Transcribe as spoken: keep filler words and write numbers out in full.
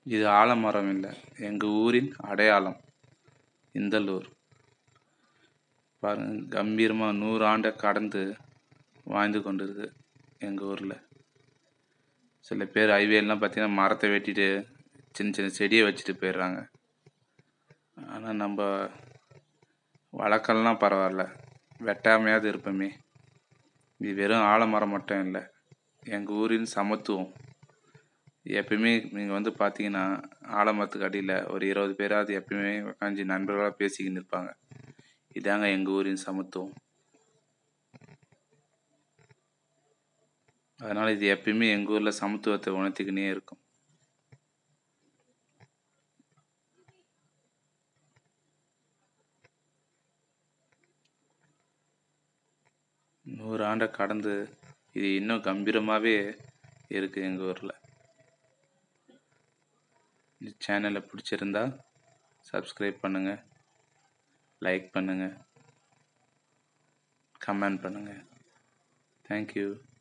இது ஆலமரம் இல்லை, எங்கள் ஊரின் அடையாளம். இந்தலூர் பாருங்க, கம்பீரமாக நூறு ஆண்டை கடந்து வாழ்ந்து கொண்டு இருக்கு எங்கள் ஊரில். சில பேர் ஹைவேலாம் பார்த்தீங்கன்னா மரத்தை வெட்டிட்டு சின்ன சின்ன செடியை வச்சுட்டு போயிடுறாங்க. ஆனால் நம்ம வழக்கெல்லாம் பரவாயில்ல, வெட்டாமையாவது இருப்போமே. இது வெறும் ஆலமரம் மட்டும் இல்லை, எங்கள் ஊரின் சமத்துவம். எப்பயுமே நீங்கள் வந்து பார்த்தீங்கன்னா ஆலமரத்துக்கு அடியில் ஒரு இருபது பேராவது எப்பயுமே உட்காந்து நண்பர்களாக பேசிக்கின்னு இருப்பாங்க. இதாங்க எங்கள் ஊரின் சமத்துவம். அதனால் இது எப்பயுமே எங்கள் ஊரில் சமத்துவத்தை உணர்த்திக்கினே இருக்கும். நூறு ஆண்டை கடந்து இது இன்னும் கம்பீரமாகவே இருக்குது எங்கள் ஊரில். இந்த சேனலை பிடிச்சிருந்தா சப்ஸ்கிரைப் பண்ணுங்கள், லைக் பண்ணுங்கள், கமெண்ட் பண்ணுங்கள். தேங்க்யூ.